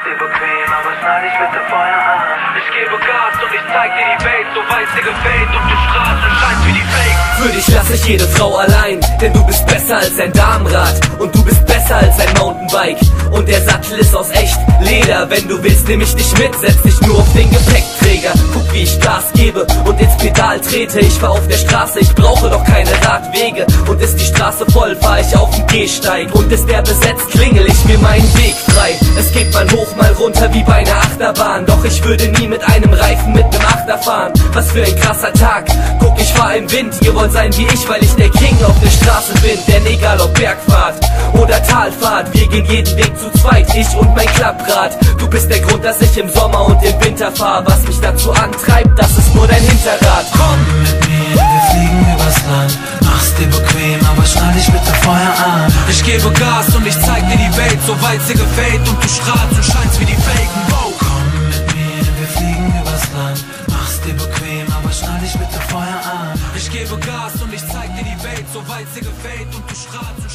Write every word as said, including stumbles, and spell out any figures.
dir bequem, aber schnall dich bitte vorher an. Ich gebe Gas und ich zeig dir die Welt, so weil's dir gefällt und du strahlst und scheinst wie die Fake. Für dich lass ich jede Frau allein, denn du bist besser als ein Damenrad und du bist besser als ein Mountainbike. Und der Sattel ist aus echt Leder, wenn du willst nehm ich dich mit, setz dich nur auf den Gepäckträger. Guck wie ich Gas gebe und ins Pedal trete, ich fahr auf der Straße, ich brauche doch keine Radwege. Und ist die Straße voll, fahr ich auf den Gehsteig und ist der besetzt, klingel ich mir meinen Weg frei. Es geht mal hoch, mal runter wie bei einer Achterbahn, doch ich würde nie mit einem Reifen mit nem Achter fahren. Was für ein krasser Tag, guck ich fahr im Wind, ihr wollt sein wie ich, weil ich der King auf der Straße bin. Denn egal ob Bergfahrt oder Talfahrt, wir gehen jeden Weg zu zweit, ich und mein Klapprad. Du bist der Grund, dass ich im Sommer und im Winter fahr, was mich dazu antreibt, das ist nur dein Hinterrad. Komm mit mir, wir fliegen übers Land, mach's dir bequem, aber schnall dich bitte vorher an. Ich gebe Gas und ich zeig dir die Welt, so weil's dir gefällt und du strahlst und scheinst wie die Faken. Wow. Komm mit mir, wir fliegen übers Land, mach's dir bequem, aber schnall dich bitte vorher an. Ich gebe Gas und ich zeig dir die Welt, so weil's dir gefällt und du strahlst und